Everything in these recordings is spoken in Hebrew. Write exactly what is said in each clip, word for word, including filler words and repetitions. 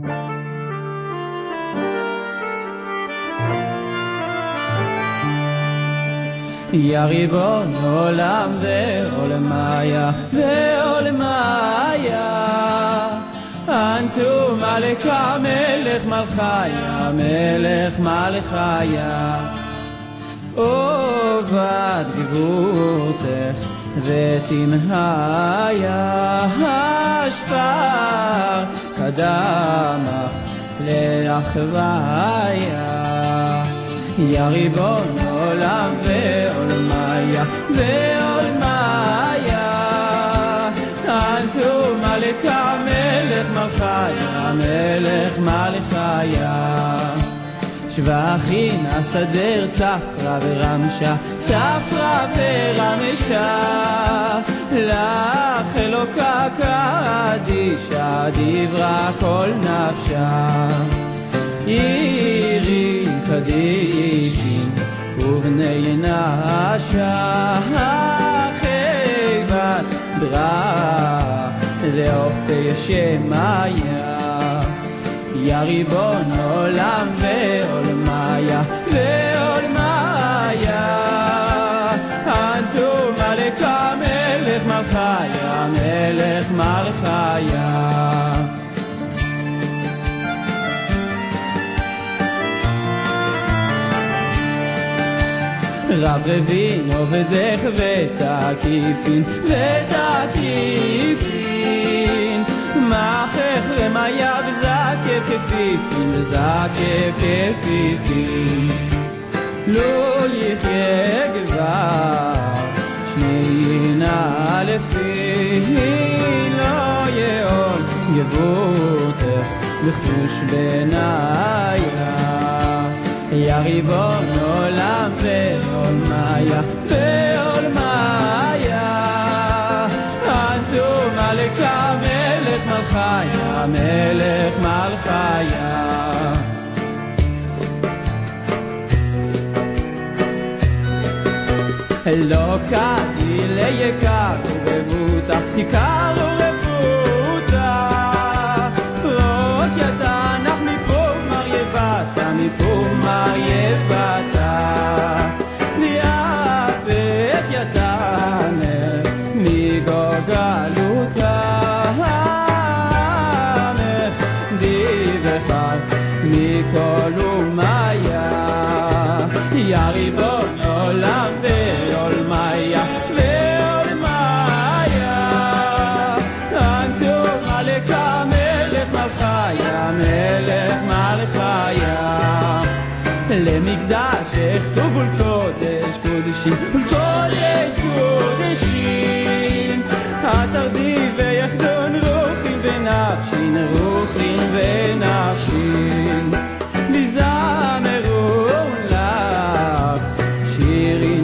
Ya Ribbon Olam ve'olamaya ve'olamaya Antu maleka melech malchaya melech malchaya Ovad gvurtech ve'timhaya Hashpar kadamach le'achvaya Ya Ribbon Olam ve'olamaya ve'olamaya Antu maleka melech malchaya melech malchaya שבחין הסדר צפרה ורמשה צפרה ורמשה לך אלוקה קדישה דברה כל נפשה עירים קדישים ובני נשה חיבת ברא לאופי שמיה Ya Ribbon Olam ve'olamaya ve'olamaya Antu maleka melech malchaya melech malchaya רב רבין עובדך ותקיפין ותקיפין מחך רמיה וזקף כפיפין וזקף כפיפין לא יחיה גבר שנינה לפין לא יעול גבורתך לחוש בניה Ya Ribbon Olam ve'olamaya ve'olamaya Antu maleka melech malchaya melech malchaya Eloka ile yekar urevuta yekar urevuta Rot yadanach mipo maryevata mipo maryevata Ni'apet yadanech migogaluta Hamech divechar mikol umaya Ya Ribbon Olam ve'olamaya ve'olamaya Antu maleka melech malchaya melech malchaya למקדש כתוב ולקודש קודשים ולקודש קודשים התרדי ויחדון רוחין ונפשין רוחין ונפשין לזמרו לך שירין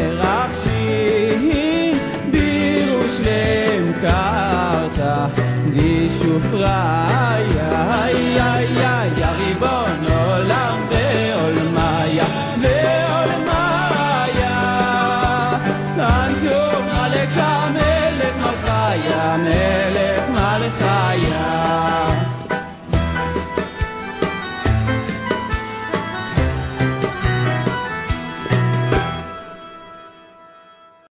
ורחשין בירושלם קרתה די שופריה Ya Ribbon Olam ve'olamaya ve'olamaya Antu maleka